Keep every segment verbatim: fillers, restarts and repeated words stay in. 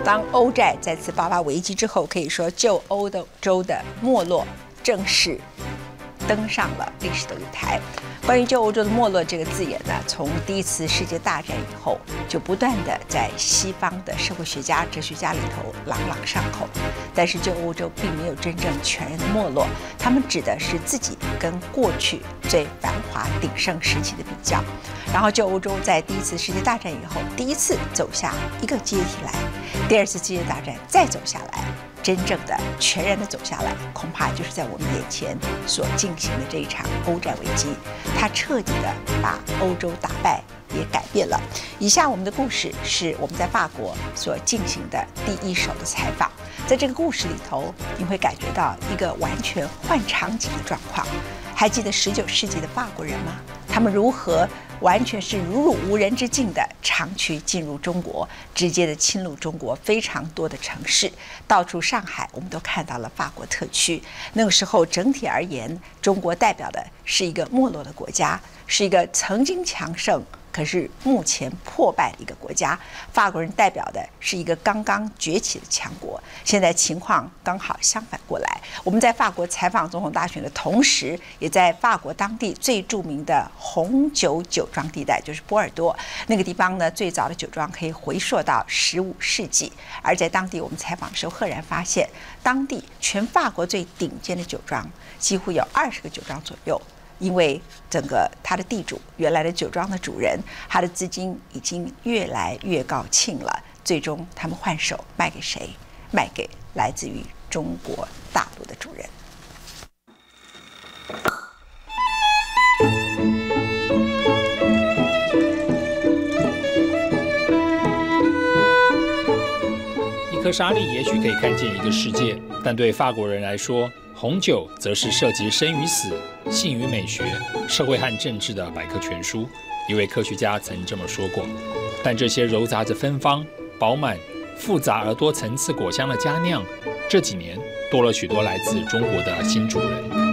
当欧债再次爆发危机之后，可以说旧欧洲的没落正式登上了历史的舞台。关于旧欧洲的没落这个字眼呢，从第一次世界大战以后，就不断的在西方的社会学家、哲学家里头朗朗上口。但是旧欧洲并没有真正全然的没落，他们指的是自己跟过去最繁华鼎盛时期的比较。然后旧欧洲在第一次世界大战以后，第一次走下一个阶梯来，第二次世界大战再走下来。真正的全然的走下来，恐怕就是在我们眼前所进行的这一场欧债危机，它彻底的把欧洲打败，也改变了。以下我们的故事是我们在法国所进行的第一手的采访，在这个故事里头，你会感觉到一个完全换场景的状况。还记得十九世纪的法国人吗？他们如何完全是如入无人之境的长驱进入中国，直接的侵入中国非常多的城市，到处上海我们都看到了法国特区。那个时候整体而言，中国代表的是一个没落的国家，是一个曾经强盛可是目前破败的一个国家。法国人代表的是一个刚刚崛起的强国。现在情况刚好相反过来，我们在法国采访总统大选的同时，也在法国当地最著名的红酒酒庄地带，就是波尔多那个地方呢，最早的酒庄可以回溯到十五世纪。而在当地我们采访的时候，赫然发现当地全法国最顶尖的酒庄几乎有二十个酒庄左右。因为整个他的地主，原来的酒庄的主人，他的资金已经越来越高兴了，最终他们换手卖给谁？卖给来自于中国大陆的主人。 一颗沙粒也许可以看见一个世界，但对法国人来说，红酒则是涉及生与死、性与美学、社会和政治的百科全书。一位科学家曾这么说过。但这些糅杂着芬芳、饱满、复杂而多层次果香的佳酿，这几年多了许多来自中国的新主人。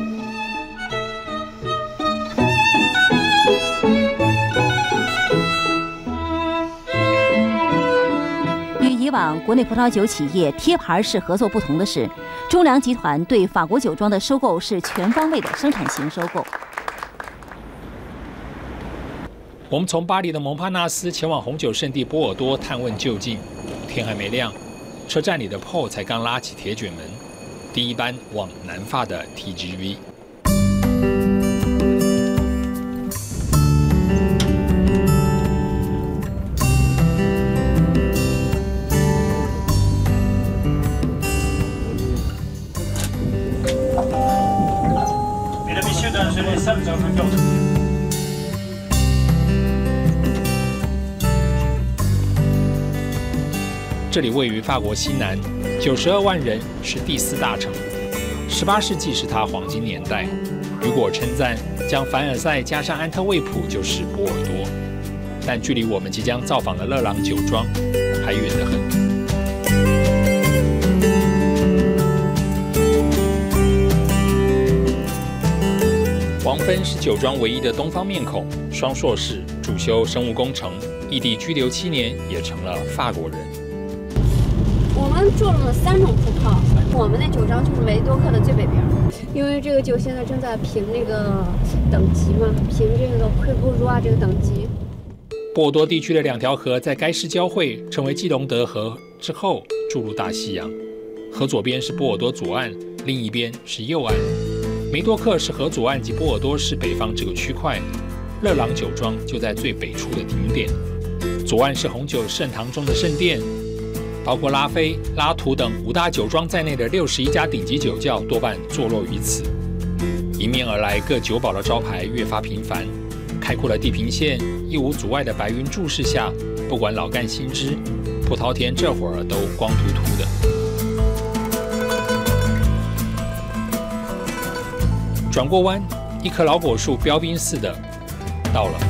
以往国内葡萄酒企业贴牌式合作不同的是，中粮集团对法国酒庄的收购是全方位的生产型收购。 我们从巴黎的蒙帕纳斯前往红酒圣地波尔多探问究竟。天还没亮，车站里的 Paul 才刚拉起铁卷门，第一班往南法的 T G V。这里位于法国西南，九十二万人，是第四大城。十八世纪是它黄金年代。如果称赞将凡尔赛加上安特卫普就是波尔多，但距离我们即将造访的勒朗酒庄还远得很。王芬是酒庄唯一的东方面孔，双硕士，主修生物工程，异地居留七年，也成了法国人。 我们种了三种葡萄，我们的酒庄就是维多克的最北边，因为这个酒现在正在评那个等级嘛，评这个魁布鲁啊这个等级。 波尔多地区的两条河在该市交汇，成为基隆德河之后注入大西洋。河左边是波尔多左岸，另一边是右岸。梅多克是河左岸及波尔多市北方这个区块，勒朗酒庄就在最北处的顶点。左岸是红酒盛唐中的圣殿，包括拉菲、拉图等五大酒庄在内的六十一家顶级酒窖多半坐落于此。迎面而来各酒保的招牌越发频繁，开阔的地平线，一无阻碍的白云注视下，不管老干新枝，葡萄田这会儿都光秃秃的。转过弯，一棵老果树标兵似的到了。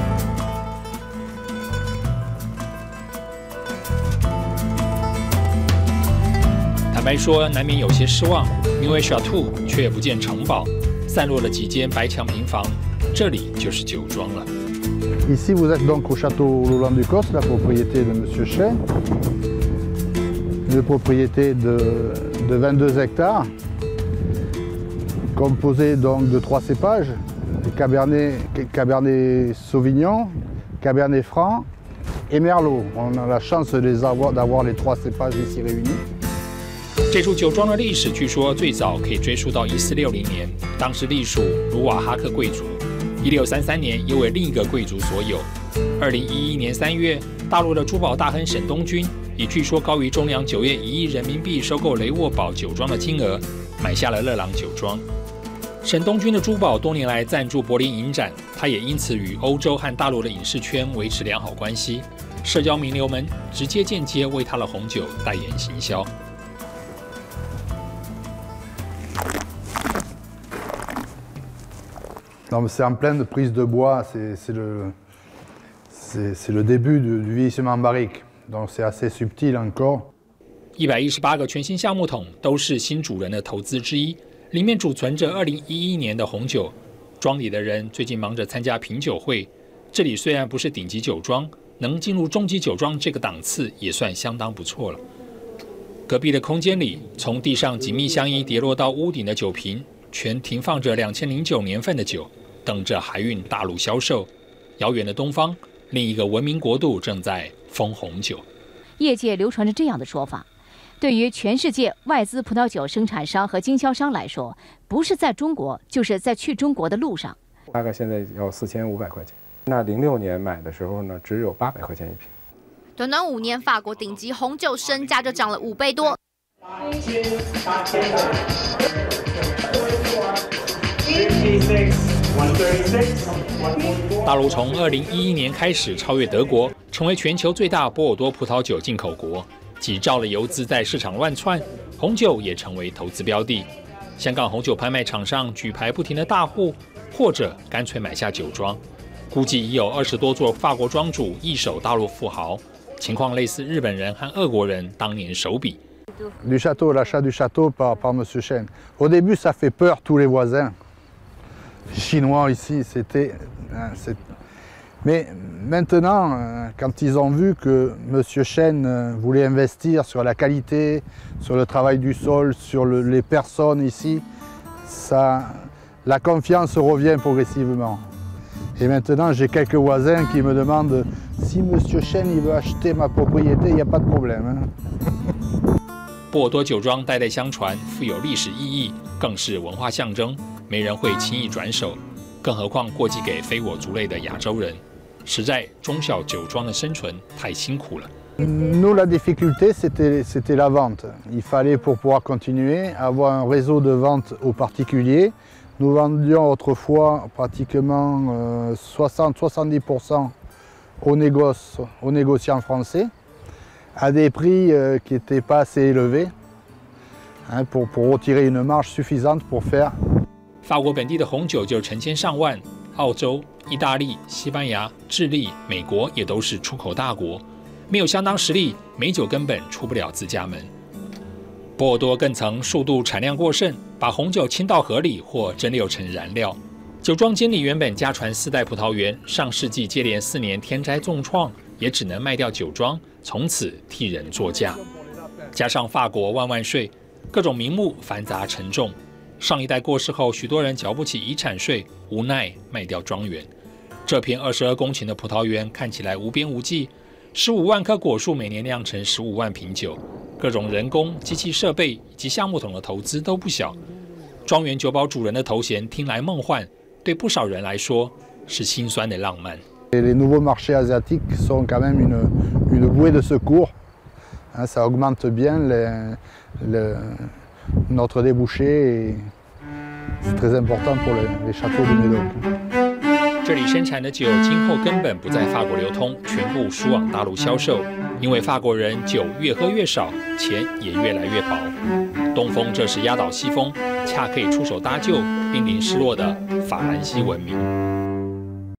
坦白说，难免有些失望，因为 Château 却不见城堡，散落了几间白墙平房，这里就是酒庄了。 Ici, vous êtes donc au château Loulan du Cos, la propriété de Monsieur Chay. une propriété de, de vingt-deux hectares, composée donc de trois cépages, Cabernet, Cabernet Sauvignon, Cabernet Franc et Merlot. On a la chance de les avoir, d'avoir les trois cépages ici réunis. 这处酒庄的历史据说最早可以追溯到一四六零年，当时隶属卢瓦哈克贵族。一六三三年又为另一个贵族所有。二零一一年三月，大陆的珠宝大亨沈东军以据说高于中粮酒业一亿人民币收购雷沃堡酒庄的金额，买下了乐朗酒庄。沈东军的珠宝多年来赞助柏林影展，他也因此与欧洲和大陆的影视圈维持良好关系。社交名流们直接间接为他的红酒代言行销。 Non, mais c'est en pleine prise de bois, c'est le, le début du, du vieillissement barrique, donc c'est assez subtil encore. 一百一十八个全新橡木桶都是新主人的投资之一，里面储存着二零一一年的红酒。庄里的人最近忙着参加品酒会，这里虽然不是顶级酒庄，能进入中级酒庄这个档次也算相当不错了。隔壁的空间里，从地上紧密相依跌落到屋顶的酒瓶，全停放着两千零九年份的酒。 等着海运大陆销售。遥远的东方，另一个文明国度正在封红酒。 业界流传着这样的说法：对于全世界外资葡萄酒生产商和经销商来说，不是在中国，就是在去中国的路上。 大概现在要四千五百块钱。那零六年买的时候呢，只有八百块钱一瓶。 短短五年，法国顶级红酒身价就涨了五倍多。 大陆从二零一一年开始超越德国，成为全球最大波尔多葡萄酒进口国。几兆的游资在市场乱窜，红酒也成为投资标的。香港红酒拍卖场上举牌不停的大户，或者干脆买下酒庄。估计已有二十多座法国庄主易手大陆富豪，情况类似日本人和俄国人当年手笔。 Du château, l'achat du château par, par Monsieur Chen. Au début, ça fait peur tous les voisins. Les Chinois ici, c'était. Mais maintenant, quand ils ont vu que Monsieur Chen voulait investir sur la qualité, sur le travail du sol, sur le, les personnes ici, ça, la confiance revient progressivement. Et maintenant, j'ai quelques voisins qui me demandent si Monsieur Chen il veut acheter ma propriété, il n'y a pas de problème. Hein. 波尔多酒庄代代相传，富有历史意义，更是文化象征，没人会轻易转手，更何况过继给非我族类的亚洲人。实在中小酒庄的生存太辛苦了。 Nous, la difficulté, c'était c'était la vente. Il fallait pour pouvoir continuer avoir un réseau de vente aux particuliers. Nous vendions autrefois pratiquement euh, soixante à soixante-dix pour cent aux négoces, aux négociants français. À des prix euh, qui n'étaient pas assez élevés, hein, pour, pour retirer une marge suffisante pour faire. 法国本地的红酒就成千上万，澳洲、意大利、西班牙、智利、美国也都是出口大国，没有相当实力，美酒根本出不了自家门。波尔多更曾数度产量过剩，把红酒倾到河里或蒸馏成燃料。酒庄经理原本家传四代葡萄园，上世纪接连四年天灾重创，也只能卖掉酒庄，从此替人作嫁。加上法国万万税，各种名目繁杂沉重。上一代过世后，许多人缴不起遗产税，无奈卖掉庄园。这片二十二公顷的葡萄园看起来无边无际，十五万棵果树每年酿成十五万瓶酒，各种人工、机器设备以及橡木桶的投资都不小。庄园酒保主人的头衔听来梦幻，对不少人来说是心酸的浪漫。 Les nouveaux marchés asiatiques sont quand même une, une bouée de secours. Hein, ça augmente bien les, le, notre débouché et c'est très important pour les, les châteaux du Médoc. 这里生产的酒今后根本不在法国流通，全部输往大陆销售。因为法国人酒越喝越少，钱也越来越薄。东风这时压倒西风，恰可以出手搭救濒临失落的法兰西文明。